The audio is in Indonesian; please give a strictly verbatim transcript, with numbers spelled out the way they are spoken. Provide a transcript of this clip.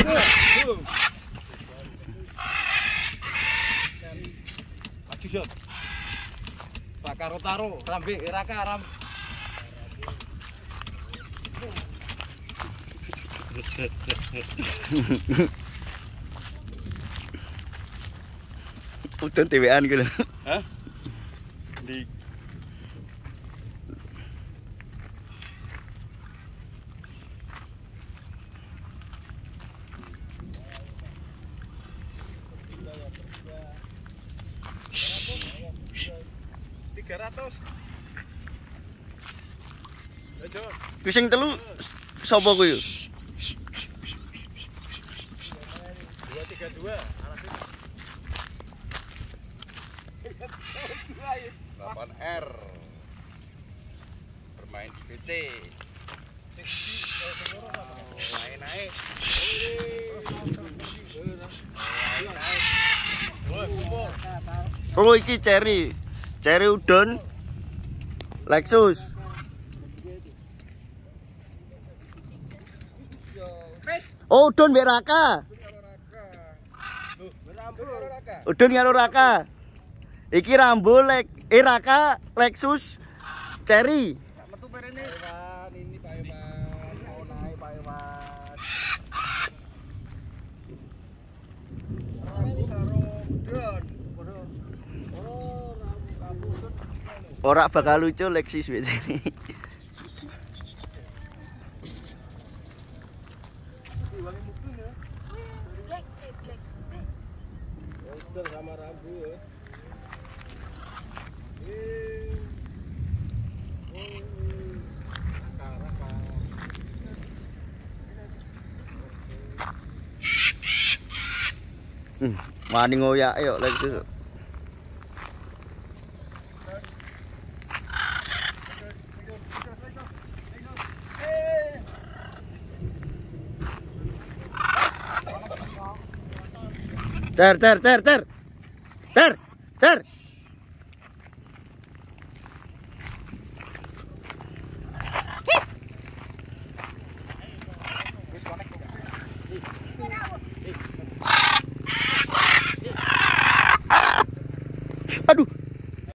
Maju Jod. Bakaro taro, rambe raka ram. Udah T W-an gitu. Hah? Di tiga ratus. Ayo. Kusing telu sapa kuwi? dua tiga dua delapan R bermain di B C naik naik naik. Oh iki Cherry. Cherry udon Lexus. Oh udon mbek Raka. Udon karo Raka. Iki Rambo Lek eh Raka Lexus Cherry. Metu perene. Pak Iwan, ini Pak Iwan. Mau naik Pak Iwan. Rambo karo udon. Oh, Rambo karo udon. Ora bakal lucu Lexus wis ini. Iwange mukun ya. Black black. Udon sama Rambo ya. Hmm, wani ngoyak yo Lexus. Cer cer cer cer. Cer cer.